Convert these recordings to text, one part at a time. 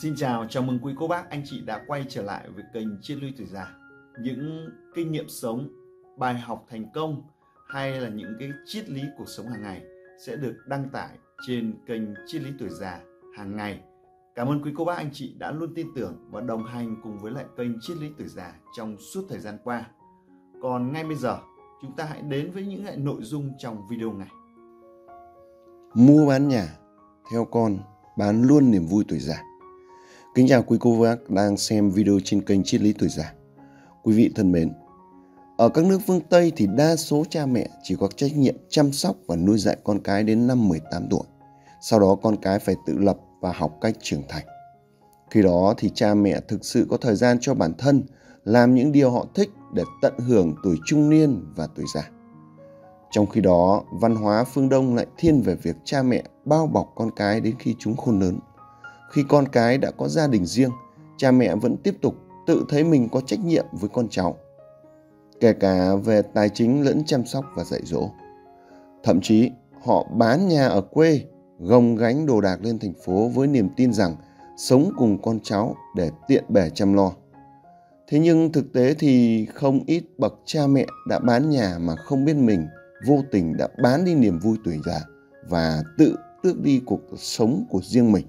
Xin chào, chào mừng quý cô bác anh chị đã quay trở lại với kênh Triết lý tuổi già. Những kinh nghiệm sống, bài học thành công hay là những cái triết lý cuộc sống hàng ngày sẽ được đăng tải trên kênh Triết lý tuổi già hàng ngày. Cảm ơn quý cô bác anh chị đã luôn tin tưởng và đồng hành cùng với lại kênh Triết lý tuổi già trong suốt thời gian qua. Còn ngay bây giờ, chúng ta hãy đến với những nội dung trong video này. Mua bán nhà, theo con, bán luôn niềm vui tuổi già. Kính chào quý cô bác đang xem video trên kênh Triết lý tuổi già. Quý vị thân mến, ở các nước phương Tây thì đa số cha mẹ chỉ có trách nhiệm chăm sóc và nuôi dạy con cái đến năm 18 tuổi. Sau đó con cái phải tự lập và học cách trưởng thành. Khi đó thì cha mẹ thực sự có thời gian cho bản thân, làm những điều họ thích để tận hưởng tuổi trung niên và tuổi già. Trong khi đó, văn hóa phương Đông lại thiên về việc cha mẹ bao bọc con cái đến khi chúng khôn lớn. Khi con cái đã có gia đình riêng, cha mẹ vẫn tiếp tục tự thấy mình có trách nhiệm với con cháu, kể cả về tài chính lẫn chăm sóc và dạy dỗ. Thậm chí, họ bán nhà ở quê, gồng gánh đồ đạc lên thành phố với niềm tin rằng sống cùng con cháu để tiện bề chăm lo. Thế nhưng thực tế thì không ít bậc cha mẹ đã bán nhà mà không biết mình vô tình đã bán đi niềm vui tuổi già và tự tước đi cuộc sống của riêng mình.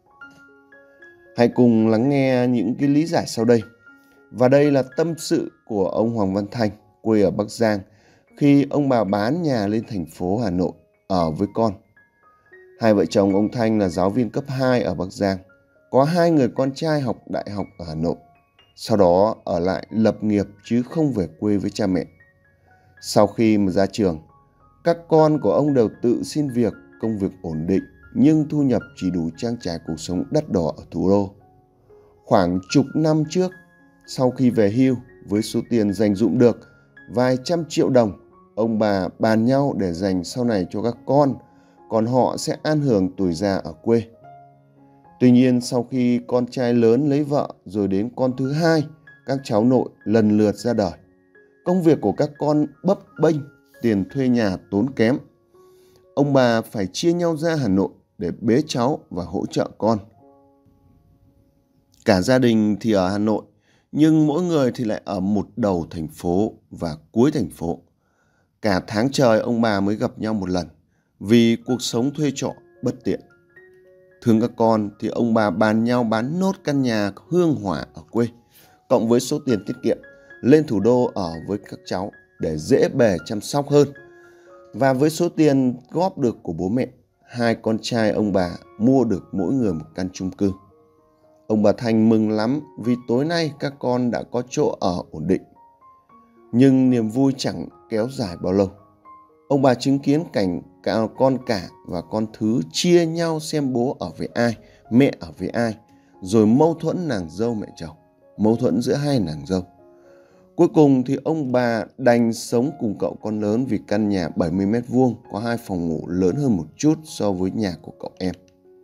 Hãy cùng lắng nghe những cái lý giải sau đây. Và đây là tâm sự của ông Hoàng Văn Thanh, quê ở Bắc Giang, khi ông bà bán nhà lên thành phố Hà Nội ở với con. Hai vợ chồng ông Thanh là giáo viên cấp 2 ở Bắc Giang, có 2 người con trai học đại học ở Hà Nội. Sau đó ở lại lập nghiệp chứ không về quê với cha mẹ. Sau khi mà ra trường, các con của ông đều tự xin việc, công việc ổn định nhưng thu nhập chỉ đủ trang trải cuộc sống đắt đỏ ở thủ đô. Khoảng chục năm trước, sau khi về hưu với số tiền dành dụm được vài trăm triệu đồng, ông bà bàn nhau để dành sau này cho các con, còn họ sẽ an hưởng tuổi già ở quê. Tuy nhiên sau khi con trai lớn lấy vợ rồi đến con thứ hai, các cháu nội lần lượt ra đời. Công việc của các con bấp bênh, tiền thuê nhà tốn kém. Ông bà phải chia nhau ra Hà Nội để bế cháu và hỗ trợ con. Cả gia đình thì ở Hà Nội, nhưng mỗi người thì lại ở một đầu thành phố và cuối thành phố. Cả tháng trời ông bà mới gặp nhau một lần, vì cuộc sống thuê trọ bất tiện. Thương các con thì ông bà bàn nhau bán nốt căn nhà hương hỏa ở quê, cộng với số tiền tiết kiệm, lên thủ đô ở với các cháu để dễ bề chăm sóc hơn. Và với số tiền góp được của bố mẹ, 2 con trai ông bà mua được mỗi người một căn chung cư. Ông bà Thanh mừng lắm vì tối nay các con đã có chỗ ở ổn định. Nhưng niềm vui chẳng kéo dài bao lâu. Ông bà chứng kiến cảnh con cả và con thứ chia nhau xem bố ở với ai, mẹ ở với ai, rồi mâu thuẫn nàng dâu mẹ chồng, mâu thuẫn giữa hai nàng dâu. Cuối cùng thì ông bà đành sống cùng cậu con lớn vì căn nhà 70 m² có 2 phòng ngủ lớn hơn một chút so với nhà của cậu em.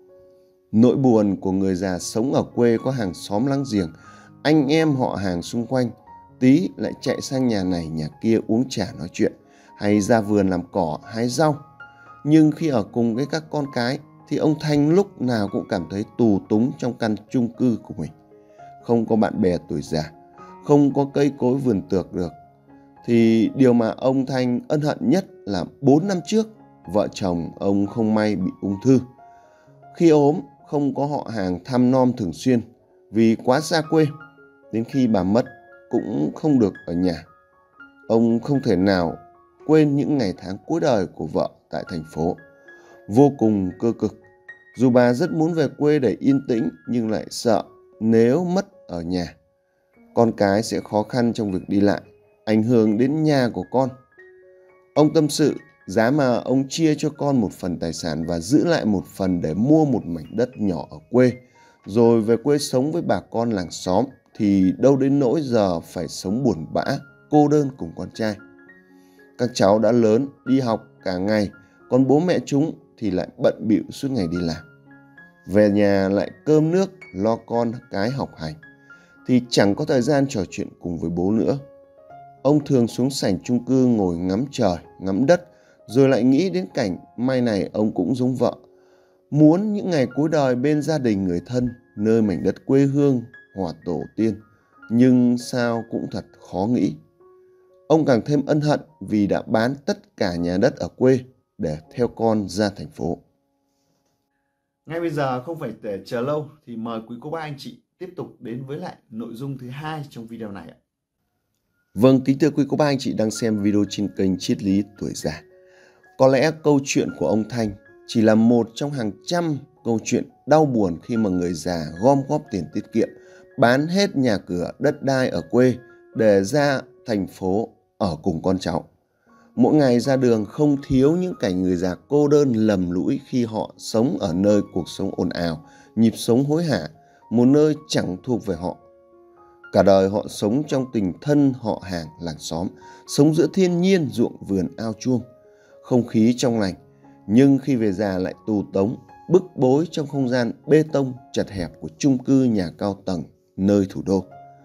Nỗi buồn của người già sống ở quê có hàng xóm láng giềng, anh em họ hàng xung quanh, tí lại chạy sang nhà này nhà kia uống trà nói chuyện, hay ra vườn làm cỏ hái rau. Nhưng khi ở cùng với các con cái thì ông Thanh lúc nào cũng cảm thấy tù túng trong căn chung cư của mình. Không có bạn bè tuổi già, không có cây cối vườn tược được. Thì điều mà ông Thanh ân hận nhất là 4 năm trước, vợ chồng ông không may bị ung thư. Khi ốm, không có họ hàng thăm nom thường xuyên vì quá xa quê. Đến khi bà mất cũng không được ở nhà. Ông không thể nào quên những ngày tháng cuối đời của vợ tại thành phố. Vô cùng cơ cực. Dù bà rất muốn về quê để yên tĩnh nhưng lại sợ nếu mất ở nhà, con cái sẽ khó khăn trong việc đi lại, ảnh hưởng đến nhà của con. Ông tâm sự giá mà ông chia cho con một phần tài sản và giữ lại một phần để mua một mảnh đất nhỏ ở quê, rồi về quê sống với bà con làng xóm, thì đâu đến nỗi giờ phải sống buồn bã, cô đơn cùng con trai. Các cháu đã lớn, đi học cả ngày, còn bố mẹ chúng thì lại bận bịu suốt ngày đi làm. Về nhà lại cơm nước, lo con cái học hành, thì chẳng có thời gian trò chuyện cùng với bố nữa. Ông thường xuống sảnh chung cư ngồi ngắm trời, ngắm đất, rồi lại nghĩ đến cảnh mai này ông cũng giống vợ. Muốn những ngày cuối đời bên gia đình người thân nơi mảnh đất quê hương hòa tổ tiên, nhưng sao cũng thật khó nghĩ. Ông càng thêm ân hận vì đã bán tất cả nhà đất ở quê để theo con ra thành phố. Ngay bây giờ không phải để chờ lâu thì mời quý cô bác anh chị tiếp tục đến với lại nội dung thứ hai trong video này ạ. Vâng, kính thưa quý cô bác anh chị đang xem video trên kênh Triết lý tuổi già. Có lẽ câu chuyện của ông Thanh chỉ là một trong hàng trăm câu chuyện đau buồn khi mà người già gom góp tiền tiết kiệm, bán hết nhà cửa đất đai ở quê để ra thành phố ở cùng con cháu. Mỗi ngày ra đường không thiếu những cảnh người già cô đơn lầm lũi khi họ sống ở nơi cuộc sống ồn ào, nhịp sống hối hả, một nơi chẳng thuộc về họ. Cả đời họ sống trong tình thân họ hàng làng xóm, sống giữa thiên nhiên ruộng vườn ao chuông, không khí trong lành, nhưng khi về già lại tù tống, bức bối trong không gian bê tông chật hẹp của chung cư nhà cao tầng nơi thủ đô.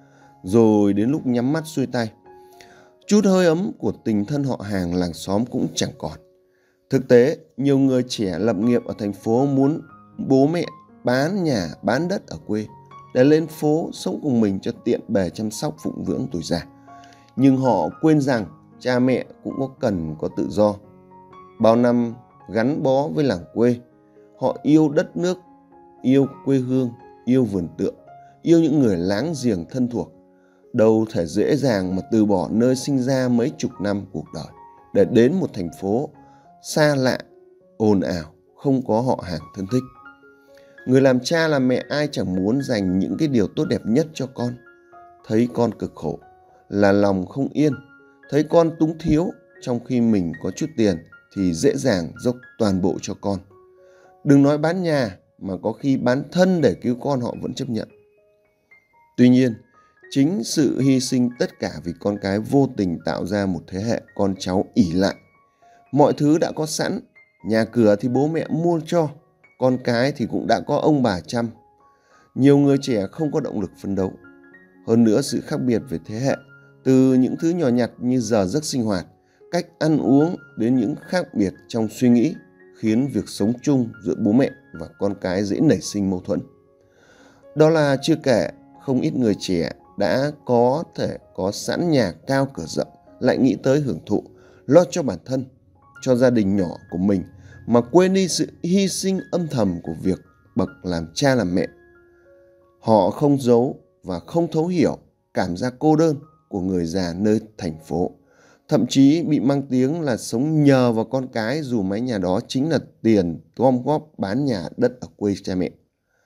Rồi đến lúc nhắm mắt xuôi tay, chút hơi ấm của tình thân họ hàng làng xóm cũng chẳng còn. Thực tế, nhiều người trẻ lập nghiệp ở thành phố muốn bố mẹ bán nhà bán đất ở quê để lên phố sống cùng mình cho tiện bề chăm sóc phụng dưỡng tuổi già. Nhưng họ quên rằng cha mẹ cũng cần có tự do. Bao năm gắn bó với làng quê, họ yêu đất nước, yêu quê hương, yêu vườn tượng, yêu những người láng giềng thân thuộc. Đâu thể dễ dàng mà từ bỏ nơi sinh ra mấy chục năm cuộc đời để đến một thành phố xa lạ, ồn ào, không có họ hàng thân thích. Người làm cha làm mẹ ai chẳng muốn dành những cái điều tốt đẹp nhất cho con. Thấy con cực khổ là lòng không yên, thấy con túng thiếu trong khi mình có chút tiền thì dễ dàng dốc toàn bộ cho con. Đừng nói bán nhà mà có khi bán thân để cứu con họ vẫn chấp nhận. Tuy nhiên, chính sự hy sinh tất cả vì con cái vô tình tạo ra một thế hệ con cháu ỷ lại. Mọi thứ đã có sẵn, nhà cửa thì bố mẹ mua cho, con cái thì cũng đã có ông bà chăm. Nhiều người trẻ không có động lực phấn đấu. Hơn nữa, sự khác biệt về thế hệ, từ những thứ nhỏ nhặt như giờ giấc sinh hoạt, cách ăn uống đến những khác biệt trong suy nghĩ, khiến việc sống chung giữa bố mẹ và con cái dễ nảy sinh mâu thuẫn. Đó là chưa kể không ít người trẻ đã có thể có sẵn nhà cao cửa rộng, lại nghĩ tới hưởng thụ, lo cho bản thân, cho gia đình nhỏ của mình, mà quên đi sự hy sinh âm thầm của việc bậc làm cha làm mẹ. Họ không giấu và không thấu hiểu cảm giác cô đơn của người già nơi thành phố, thậm chí bị mang tiếng là sống nhờ vào con cái, dù mái nhà đó chính là tiền gom góp bán nhà đất ở quê cha mẹ.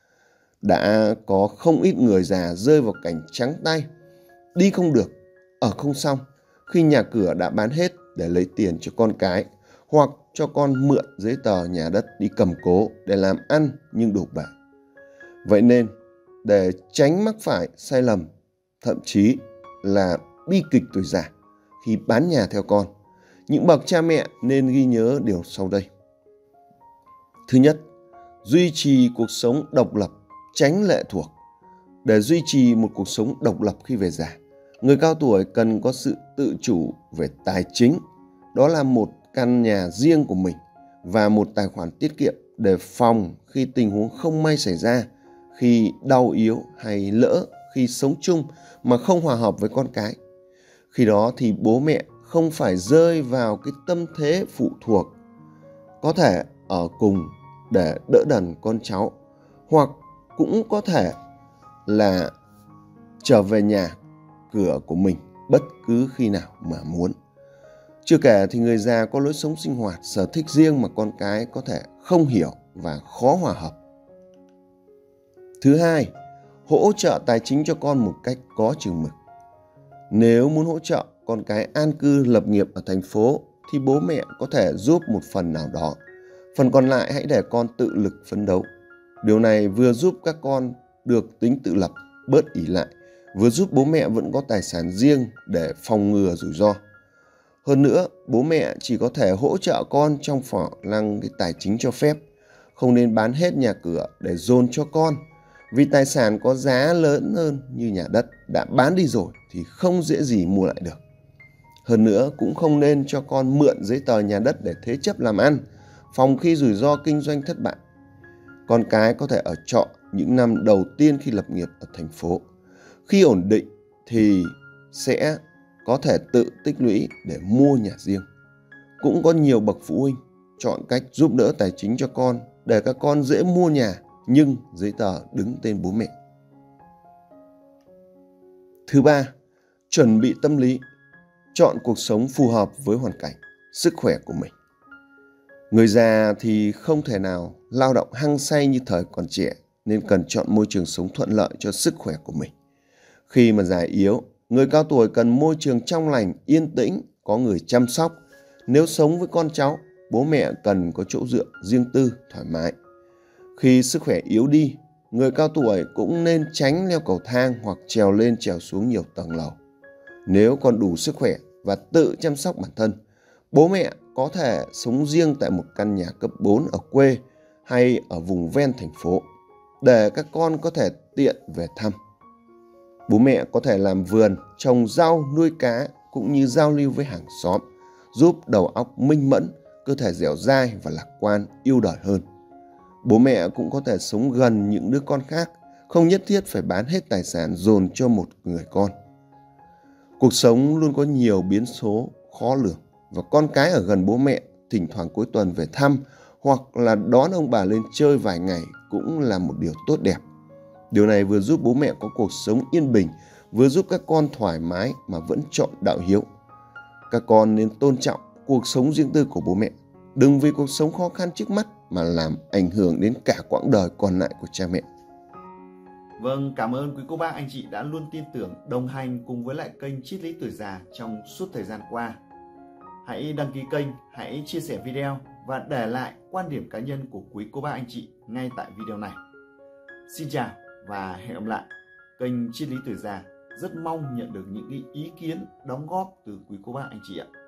Đã có không ít người già rơi vào cảnh trắng tay, đi không được, ở không xong khi nhà cửa đã bán hết để lấy tiền cho con cái, hoặc cho con mượn giấy tờ nhà đất đi cầm cố để làm ăn nhưng đổ bể. Vậy nên, để tránh mắc phải sai lầm, thậm chí là bi kịch tuổi già khi bán nhà theo con, những bậc cha mẹ nên ghi nhớ điều sau đây. Thứ nhất, duy trì cuộc sống độc lập, tránh lệ thuộc. Để duy trì một cuộc sống độc lập khi về già, người cao tuổi cần có sự tự chủ về tài chính, đó là một căn nhà riêng của mình và một tài khoản tiết kiệm để phòng khi tình huống không may xảy ra, khi đau yếu hay lỡ khi sống chung mà không hòa hợp với con cái. Khi đó thì bố mẹ không phải rơi vào cái tâm thế phụ thuộc, có thể ở cùng để đỡ đần con cháu, hoặc cũng có thể là trở về nhà cửa của mình bất cứ khi nào mà muốn. Chưa kể thì người già có lối sống sinh hoạt, sở thích riêng mà con cái có thể không hiểu và khó hòa hợp. Thứ hai, hỗ trợ tài chính cho con một cách có chừng mực. Nếu muốn hỗ trợ con cái an cư lập nghiệp ở thành phố thì bố mẹ có thể giúp một phần nào đó. Phần còn lại hãy để con tự lực phấn đấu. Điều này vừa giúp các con được tính tự lập, bớt ỷ lại, vừa giúp bố mẹ vẫn có tài sản riêng để phòng ngừa rủi ro. Hơn nữa, bố mẹ chỉ có thể hỗ trợ con trong khả năng cái tài chính cho phép, không nên bán hết nhà cửa để dồn cho con, vì tài sản có giá lớn hơn như nhà đất đã bán đi rồi thì không dễ gì mua lại được. Hơn nữa, cũng không nên cho con mượn giấy tờ nhà đất để thế chấp làm ăn, phòng khi rủi ro kinh doanh thất bại. Con cái có thể ở trọ những năm đầu tiên khi lập nghiệp ở thành phố. Khi ổn định thì sẽ có thể tự tích lũy để mua nhà riêng. Cũng có nhiều bậc phụ huynh chọn cách giúp đỡ tài chính cho con để các con dễ mua nhà nhưng giấy tờ đứng tên bố mẹ. Thứ ba, chuẩn bị tâm lý, chọn cuộc sống phù hợp với hoàn cảnh, sức khỏe của mình. Người già thì không thể nào lao động hăng say như thời còn trẻ nên cần chọn môi trường sống thuận lợi cho sức khỏe của mình. Khi mà già yếu, người cao tuổi cần môi trường trong lành, yên tĩnh, có người chăm sóc. Nếu sống với con cháu, bố mẹ cần có chỗ dựa riêng tư, thoải mái. Khi sức khỏe yếu đi, người cao tuổi cũng nên tránh leo cầu thang hoặc trèo lên trèo xuống nhiều tầng lầu. Nếu còn đủ sức khỏe và tự chăm sóc bản thân, bố mẹ có thể sống riêng tại một căn nhà cấp 4 ở quê hay ở vùng ven thành phố để các con có thể tiện về thăm. Bố mẹ có thể làm vườn, trồng rau, nuôi cá cũng như giao lưu với hàng xóm, giúp đầu óc minh mẫn, cơ thể dẻo dai và lạc quan, yêu đời hơn. Bố mẹ cũng có thể sống gần những đứa con khác, không nhất thiết phải bán hết tài sản dồn cho một người con. Cuộc sống luôn có nhiều biến số khó lường và con cái ở gần bố mẹ, thỉnh thoảng cuối tuần về thăm hoặc là đón ông bà lên chơi vài ngày cũng là một điều tốt đẹp. Điều này vừa giúp bố mẹ có cuộc sống yên bình, vừa giúp các con thoải mái mà vẫn chọn đạo hiếu. Các con nên tôn trọng cuộc sống riêng tư của bố mẹ. Đừng vì cuộc sống khó khăn trước mắt mà làm ảnh hưởng đến cả quãng đời còn lại của cha mẹ. Vâng, cảm ơn quý cô bác anh chị đã luôn tin tưởng, đồng hành cùng với lại kênh Triết lý tuổi già trong suốt thời gian qua. Hãy đăng ký kênh, hãy chia sẻ video và để lại quan điểm cá nhân của quý cô bác anh chị ngay tại video này. Xin chào và hẹn gặp lại. Kênh Triết lý tuổi già rất mong nhận được những ý kiến, đóng góp từ quý cô bác anh chị ạ.